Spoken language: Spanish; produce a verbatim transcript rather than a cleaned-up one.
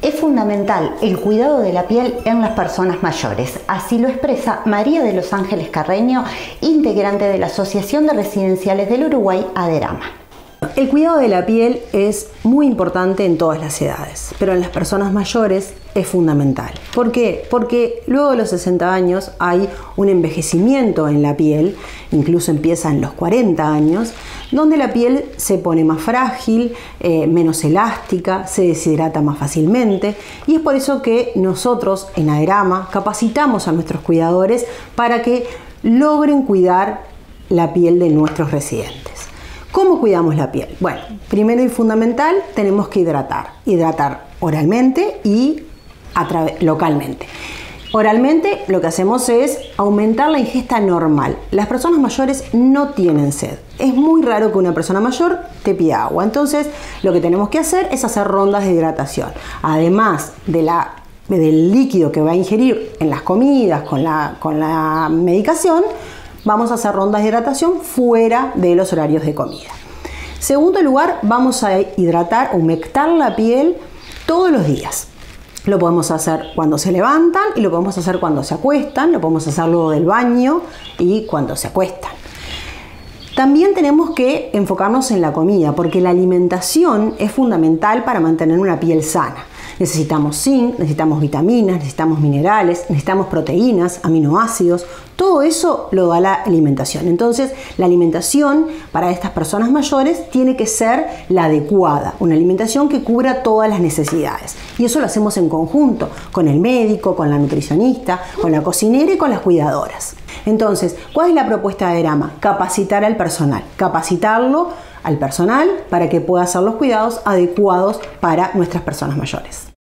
Es fundamental el cuidado de la piel en las personas mayores. Así lo expresa María de los Ángeles Carreño, integrante de la Asociación de Residenciales del Uruguay, ADERAMA. El cuidado de la piel es muy importante en todas las edades, pero en las personas mayores es fundamental. ¿Por qué? Porque luego de los sesenta años hay un envejecimiento en la piel, incluso empieza en los cuarenta años, donde la piel se pone más frágil, eh, menos elástica, se deshidrata más fácilmente, y es por eso que nosotros en ADERAMA capacitamos a nuestros cuidadores para que logren cuidar la piel de nuestros residentes. ¿Cómo cuidamos la piel? Bueno, primero y fundamental, tenemos que hidratar. Hidratar oralmente y a localmente. Oralmente lo que hacemos es aumentar la ingesta normal. Las personas mayores no tienen sed. Es muy raro que una persona mayor te pida agua. Entonces, lo que tenemos que hacer es hacer rondas de hidratación. Además de la, del líquido que va a ingerir en las comidas, con la, con la medicación, vamos a hacer rondas de hidratación fuera de los horarios de comida. Segundo lugar, vamos a hidratar, humectar la piel todos los días. Lo podemos hacer cuando se levantan y lo podemos hacer cuando se acuestan, lo podemos hacer luego del baño y cuando se acuestan. También tenemos que enfocarnos en la comida, porque la alimentación es fundamental para mantener una piel sana. Necesitamos zinc, necesitamos vitaminas, necesitamos minerales, necesitamos proteínas, aminoácidos. Todo eso lo da la alimentación. Entonces, la alimentación para estas personas mayores tiene que ser la adecuada, una alimentación que cubra todas las necesidades. Y eso lo hacemos en conjunto con el médico, con la nutricionista, con la cocinera y con las cuidadoras. Entonces, ¿cuál es la propuesta de ADERAMA? Capacitar al personal, capacitarlo al personal para que pueda hacer los cuidados adecuados para nuestras personas mayores.